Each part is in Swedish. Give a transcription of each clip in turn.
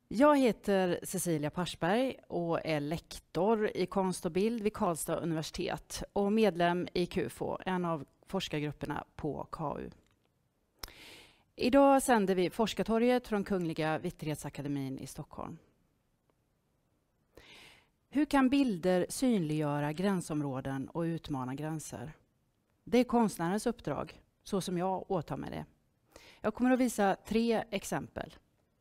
Jag heter Cecilia Parsberg och är lektor i konst och bild vid Karlstad universitet och medlem i KUFO, en av forskargrupperna på KU. Idag sänder vi Forskartorget från Kungliga Vitterhetsakademin i Stockholm. Hur kan bilder synliggöra gränsområden och utmana gränser? Det är konstnärens uppdrag, så som jag åtar mig det. Jag kommer att visa 3 exempel.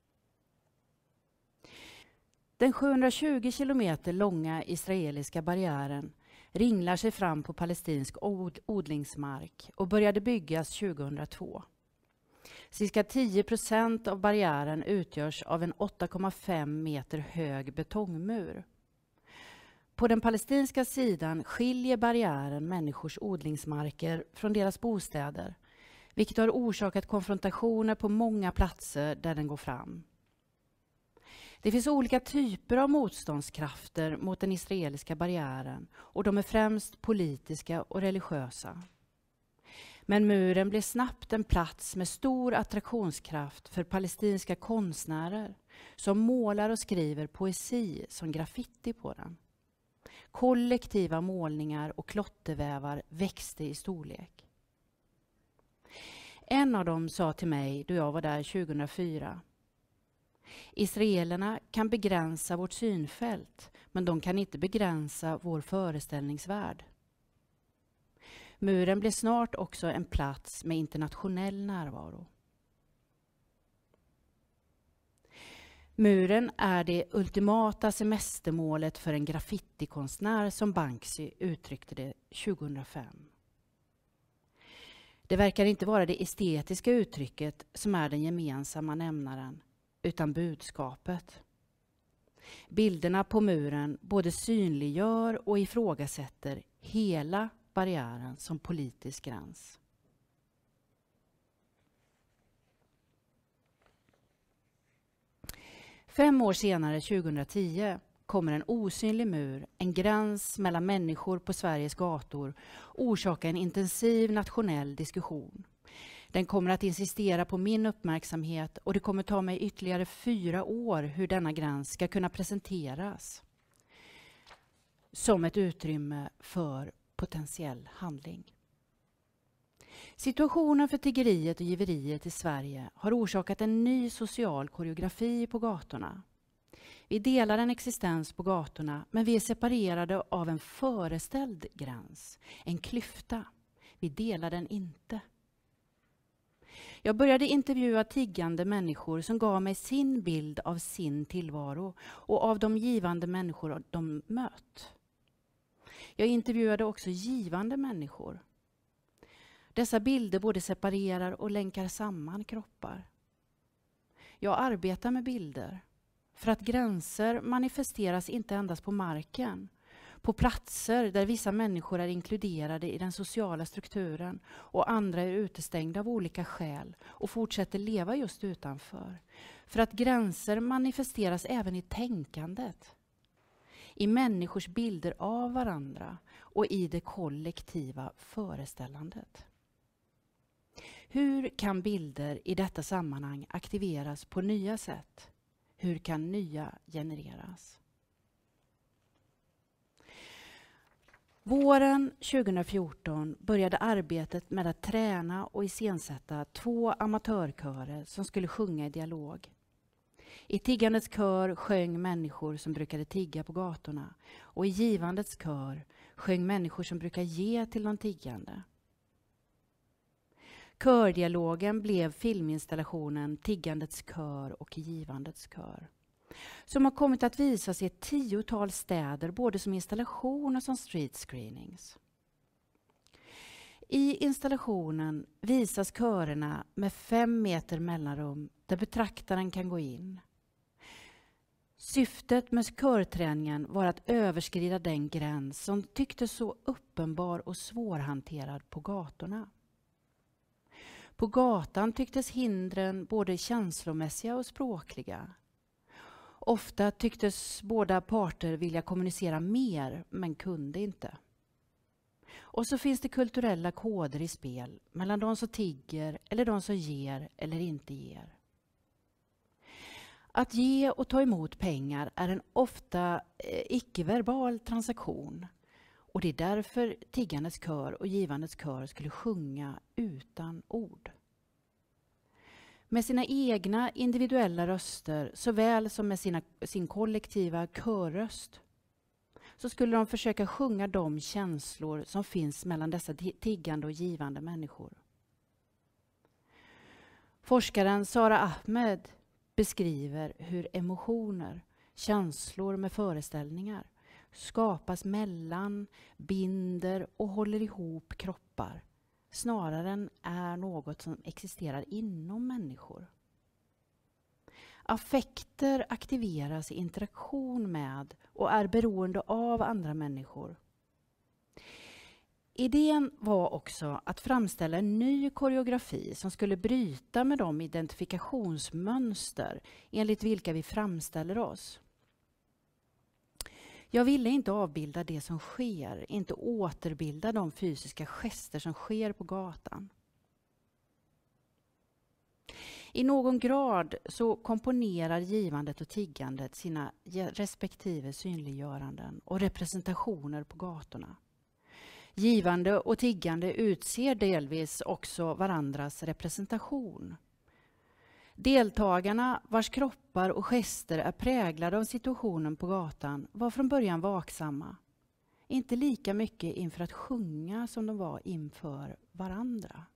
Den 720 kilometer långa israeliska barriären ringlar sig fram på palestinsk odlingsmark och började byggas 2002. Cirka 10% av barriären utgörs av en 8,5 meter hög betongmur. På den palestinska sidan skiljer barriären människors odlingsmarker från deras bostäder, vilket har orsakat konfrontationer på många platser där den går fram. Det finns olika typer av motståndskrafter mot den israeliska barriären och de är främst politiska och religiösa. Men muren blev snabbt en plats med stor attraktionskraft för palestinska konstnärer som målar och skriver poesi som graffiti på den. Kollektiva målningar och klottervävar växte i storlek. En av dem sa till mig då jag var där 2004: Israelerna kan begränsa vårt synfält, men de kan inte begränsa vår föreställningsvärld. Muren blev snart också en plats med internationell närvaro. Muren är det ultimata semestermålet för en graffitikonstnär, som Banksy uttryckte det 2005. Det verkar inte vara det estetiska uttrycket som är den gemensamma nämnaren, utan budskapet. Bilderna på muren både synliggör och ifrågasätter hela barriären som politisk gräns. Fem år senare, 2010, kommer en osynlig mur, en gräns mellan människor på Sveriges gator, orsaka en intensiv nationell diskussion. Den kommer att insistera på min uppmärksamhet och det kommer ta mig ytterligare 4 år hur denna gräns ska kunna presenteras som ett utrymme för potentiell handling. Situationen för tiggeriet och giveriet i Sverige har orsakat en ny social koreografi på gatorna. Vi delar en existens på gatorna, men vi är separerade av en föreställd gräns, en klyfta. Vi delar den inte. Jag började intervjua tiggande människor som gav mig sin bild av sin tillvaro och av de givande människor de mött. Jag intervjuade också givande människor. Dessa bilder både separerar och länkar samman kroppar. Jag arbetar med bilder för att gränser manifesteras inte endast på marken, på platser där vissa människor är inkluderade i den sociala strukturen och andra är utestängda av olika skäl och fortsätter leva just utanför. För att gränser manifesteras även i tänkandet, i människors bilder av varandra och i det kollektiva föreställandet. Hur kan bilder i detta sammanhang aktiveras på nya sätt? Hur kan nya genereras? Våren 2014 började arbetet med att träna och iscensätta 2 amatörkörer som skulle sjunga i dialog. I tiggandets kör sjöng människor som brukade tigga på gatorna, och i givandets kör sjöng människor som brukar ge till de tiggande. Kördialogen blev filminstallationen Tiggandets kör och Givandets kör, som har kommit att visas i ett 10-tal städer, både som installation och som street screenings. I installationen visas körerna med 5 meter mellanrum där betraktaren kan gå in. Syftet med körträningen var att överskrida den gräns som tycktes så uppenbar och svårhanterad på gatorna. På gatan tycktes hindren både känslomässiga och språkliga. Ofta tycktes båda parter vilja kommunicera mer, men kunde inte. Och så finns det kulturella koder i spel mellan de som tigger eller de som ger eller inte ger. Att ge och ta emot pengar är en ofta icke-verbal transaktion. Och det är därför tiggandets kör och givandets kör skulle sjunga utan ord. Med sina egna individuella röster såväl som med sin kollektiva körröst så skulle de försöka sjunga de känslor som finns mellan dessa tiggande och givande människor. Forskaren Sara Ahmed beskriver hur emotioner, känslor med föreställningar skapas mellan, binder och håller ihop kroppar snarare än är något som existerar inom människor. Affekter aktiveras i interaktion med och är beroende av andra människor. Idén var också att framställa en ny koreografi som skulle bryta med de identifikationsmönster enligt vilka vi framställer oss. Jag ville inte avbilda det som sker, inte återbilda de fysiska gester som sker på gatan. I någon grad så komponerar givandet och tiggandet sina respektive synliggöranden och representationer på gatorna. Givande och tiggande utser delvis också varandras representation. Deltagarna vars kroppar och gester är präglade av situationen på gatan var från början vaksamma. Inte lika mycket inför att sjunga som de var inför varandra.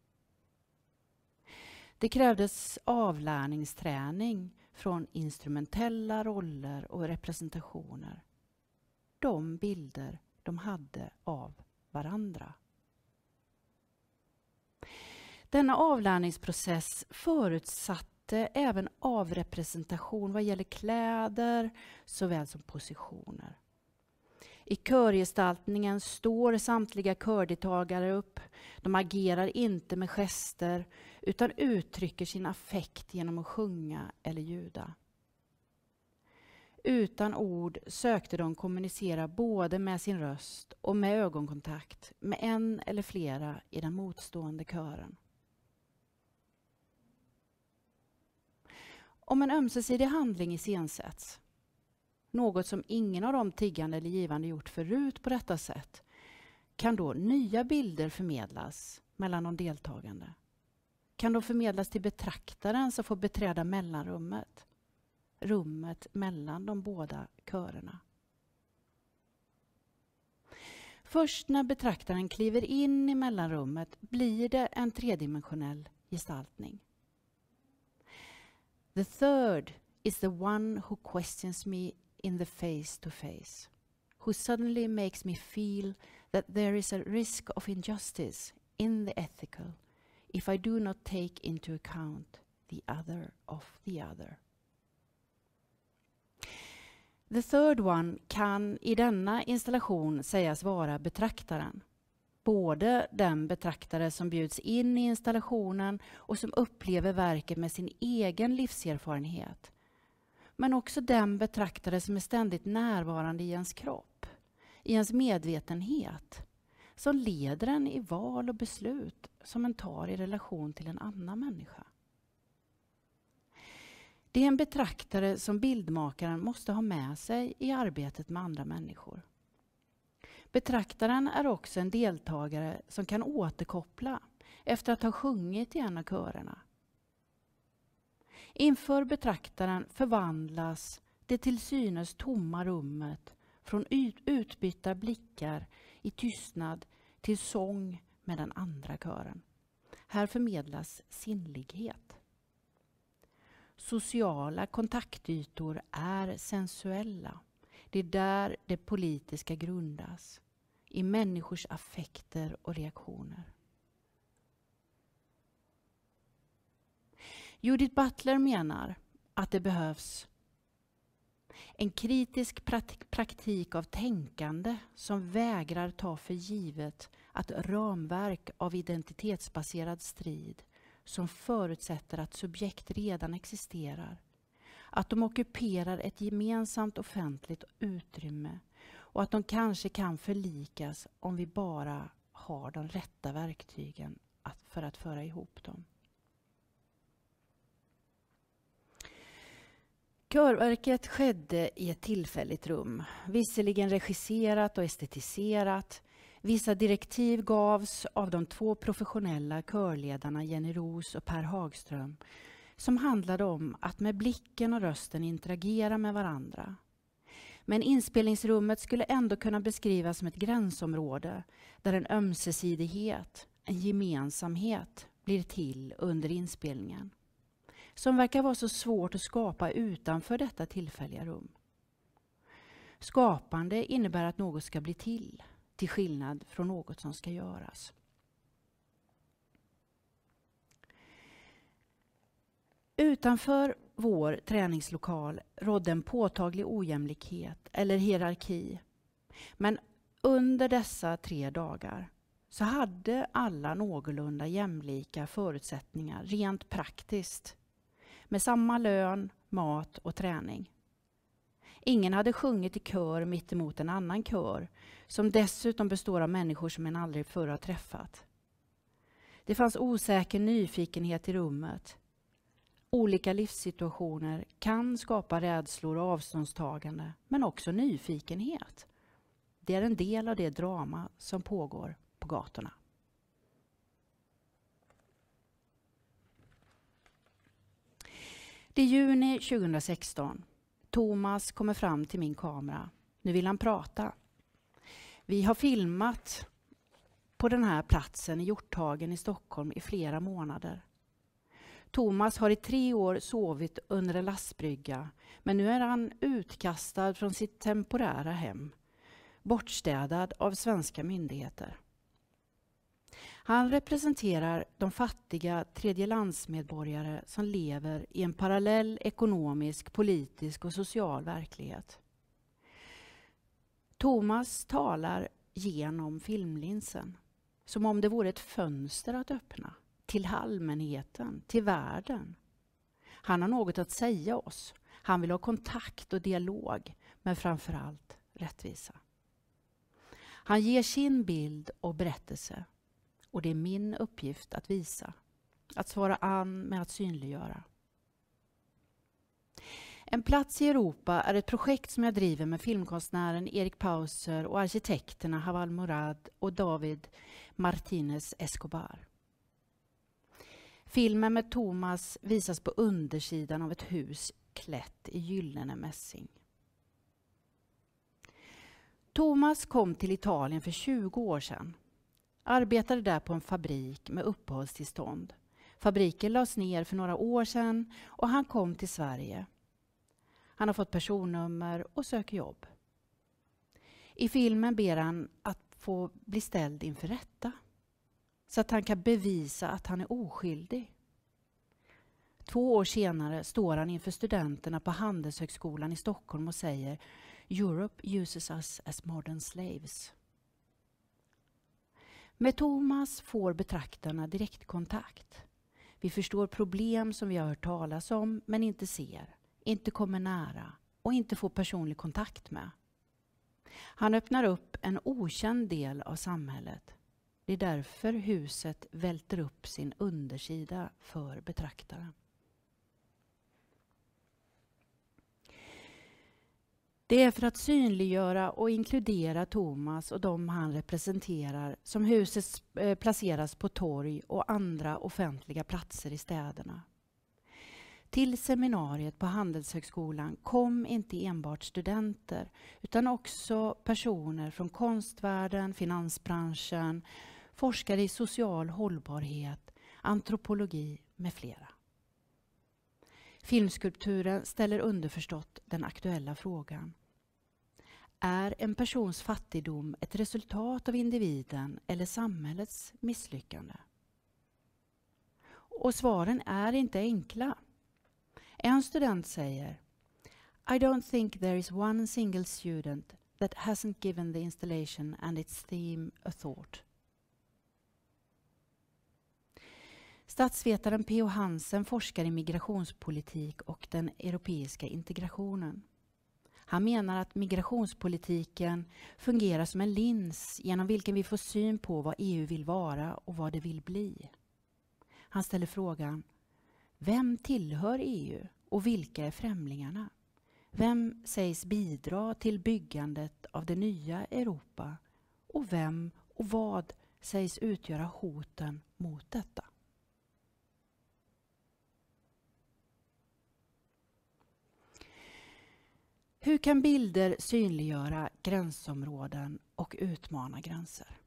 Det krävdes avlärningsträning från instrumentella roller och representationer. De bilder de hade av varandra. Denna avlärningsprocess förutsatte även avrepresentation vad gäller kläder såväl som positioner. I körgestaltningen står samtliga kördeltagare upp. De agerar inte med gester utan uttrycker sin affekt genom att sjunga eller ljuda. Utan ord sökte de kommunicera både med sin röst och med ögonkontakt med en eller flera i den motstående kören. Om en ömsesidig handling iscensätts, något som ingen av de tiggande eller givande gjort förut på detta sätt, kan då nya bilder förmedlas mellan de deltagande. Kan de förmedlas till betraktaren som får beträda mellanrummet, rummet mellan de båda körerna. Först när betraktaren kliver in i mellanrummet blir det en tredimensionell gestaltning. The third is the one who questions me in the face to face, who suddenly makes me feel that there is a risk of injustice in the ethical if I do not take into account the other of the other. The third one kan i denna installation sägas vara betraktaren. Både den betraktare som bjuds in i installationen och som upplever verket med sin egen livserfarenhet. Men också den betraktare som är ständigt närvarande i ens kropp, i ens medvetenhet, som leder en i val och beslut som en tar i relation till en annan människa. Det är en betraktare som bildmakaren måste ha med sig i arbetet med andra människor. Betraktaren är också en deltagare som kan återkoppla efter att ha sjungit i en av körerna. Inför betraktaren förvandlas det till synes tomma rummet från utbytta blickar i tystnad till sång med den andra kören. Här förmedlas sinnlighet. Sociala kontaktytor är sensuella. Det är där det politiska grundas, i människors affekter och reaktioner. Judith Butler menar att det behövs en kritisk praktik av tänkande som vägrar ta för givet att ramverk av identitetsbaserad strid som förutsätter att subjekt redan existerar, att de ockuperar ett gemensamt offentligt utrymme och att de kanske kan förlikas om vi bara har de rätta verktygen för att föra ihop dem. Körverket skedde i ett tillfälligt rum, visserligen regisserat och estetiserat. Vissa direktiv gavs av de 2 professionella körledarna Jenny Roos och Per Hagström, som handlade om att med blicken och rösten interagera med varandra. Men inspelningsrummet skulle ändå kunna beskrivas som ett gränsområde där en ömsesidighet, en gemensamhet blir till under inspelningen, som verkar vara så svårt att skapa utanför detta tillfälliga rum. Skapande innebär att något ska bli till skillnad från något som ska göras. Utanför vår träningslokal rådde en påtaglig ojämlikhet eller hierarki. Men under dessa 3 dagar så hade alla någorlunda jämlika förutsättningar rent praktiskt, med samma lön, mat och träning. Ingen hade sjungit i kör mitt emot en annan kör, som dessutom består av människor som en aldrig förr har träffat. Det fanns osäker nyfikenhet i rummet. Olika livssituationer kan skapa rädslor och avståndstagande, men också nyfikenhet. Det är en del av det drama som pågår på gatorna. Det är juni 2016. Thomas kommer fram till min kamera. Nu vill han prata. Vi har filmat på den här platsen i Hjorthagen i Stockholm i flera månader. Thomas har i 3 år sovit under en lastbrygga, men nu är han utkastad från sitt temporära hem, bortstädad av svenska myndigheter. Han representerar de fattiga tredjelandsmedborgare som lever i en parallell ekonomisk, politisk och social verklighet. Thomas talar genom filmlinsen, som om det vore ett fönster att öppna till allmänheten, till världen. Han har något att säga oss. Han vill ha kontakt och dialog, men framförallt rättvisa. Han ger sin bild och berättelse. Och det är min uppgift att visa, att svara an med att synliggöra. En plats i Europa är ett projekt som jag driver med filmkonstnären Erik Pauser och arkitekterna Haval Murad och David Martínez Escobar. Filmen med Thomas visas på undersidan av ett hus klätt i gyllene mässing. Thomas kom till Italien för 20 år sedan. Arbetade där på en fabrik med uppehållstillstånd. Fabriken lades ner för några år sedan och han kom till Sverige. Han har fått personnummer och söker jobb. I filmen ber han att få bli ställd inför rätta, så att han kan bevisa att han är oskyldig. 2 år senare står han inför studenterna på Handelshögskolan i Stockholm och säger: Europe uses us as modern slaves. Med Thomas får betraktarna direktkontakt. Vi förstår problem som vi har hört talas om men inte ser, inte kommer nära och inte får personlig kontakt med. Han öppnar upp en okänd del av samhället. Det är därför huset välter upp sin undersida för betraktaren. Det är för att synliggöra och inkludera Thomas och de han representerar som huset placeras på torg och andra offentliga platser i städerna. Till seminariet på Handelshögskolan kom inte enbart studenter utan också personer från konstvärlden, finansbranschen, forskare i social hållbarhet, antropologi med flera. Filmskulpturen ställer underförstått den aktuella frågan: är en persons fattigdom ett resultat av individen eller samhällets misslyckande? Och svaren är inte enkla. En student säger: I don't think there is one single student that hasn't given the installation and its theme a thought. Statsvetaren P.O. Hansen forskar i migrationspolitik och den europeiska integrationen. Han menar att migrationspolitiken fungerar som en lins genom vilken vi får syn på vad EU vill vara och vad det vill bli. Han ställer frågan: vem tillhör EU och vilka är främlingarna? Vem sägs bidra till byggandet av det nya Europa? Och vem och vad sägs utgöra hoten mot detta? Hur kan bilder synliggöra gränsområden och utmana gränser?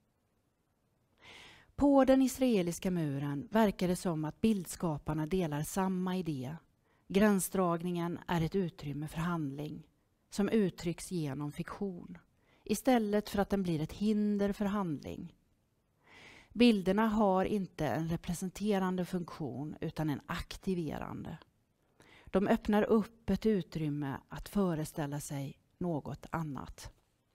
På den israeliska muren verkar det som att bildskaparna delar samma idé. Gränsdragningen är ett utrymme för handling som uttrycks genom fiktion, istället för att den blir ett hinder för handling. Bilderna har inte en representerande funktion utan en aktiverande. De öppnar upp ett utrymme att föreställa sig något annat.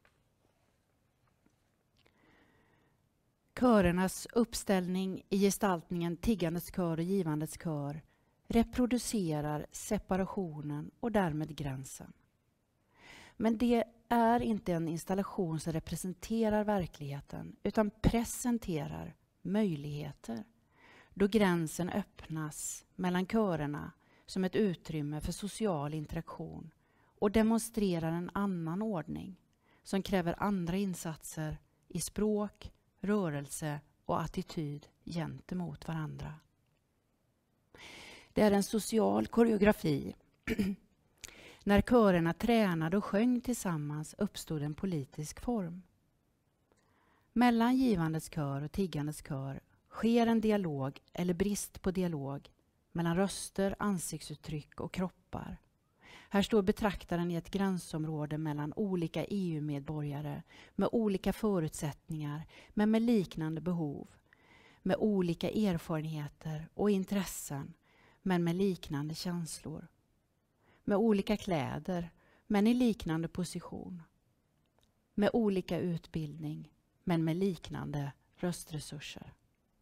Körernas uppställning i gestaltningen tiggandets kör och givandets kör reproducerar separationen och därmed gränsen. Men det är inte en installation som representerar verkligheten utan presenterar möjligheter. Då gränsen öppnas mellan körerna som ett utrymme för social interaktion och demonstrerar en annan ordning som kräver andra insatser i språk, rörelse och attityd gentemot varandra. Det är en social koreografi. När körerna tränade och sjöng tillsammans uppstod en politisk form. Mellan givandets kör och tiggandets kör sker en dialog eller brist på dialog mellan röster, ansiktsuttryck och kroppar. Här står betraktaren i ett gränsområde mellan olika EU-medborgare med olika förutsättningar men med liknande behov, med olika erfarenheter och intressen men med liknande känslor, med olika kläder men i liknande position, med olika utbildning men med liknande röstresurser.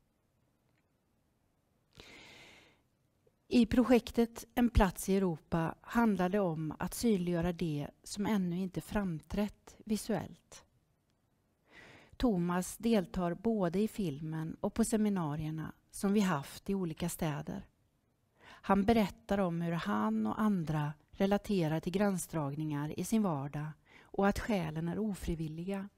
I projektet En plats i Europa handlar det om att synliggöra det som ännu inte framträtt visuellt. Thomas deltar både i filmen och på seminarierna som vi haft i olika städer. Han berättar om hur han och andra relaterar till gränsdragningar i sin vardag och att skälen är ofrivilliga.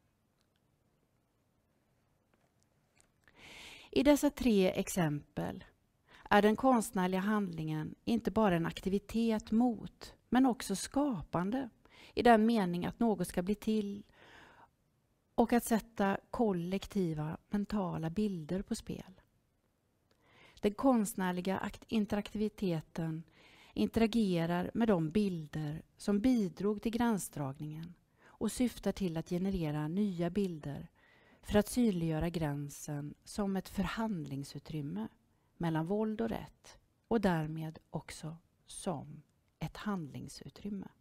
I dessa 3 exempel är den konstnärliga handlingen inte bara en aktivitet mot, men också skapande i den mening att något ska bli till och att sätta kollektiva mentala bilder på spel. Den konstnärliga interaktiviteten interagerar med de bilder som bidrog till gränsdragningen och syftar till att generera nya bilder för att synliggöra gränsen som ett förhandlingsutrymme mellan våld och rätt och därmed också som ett handlingsutrymme.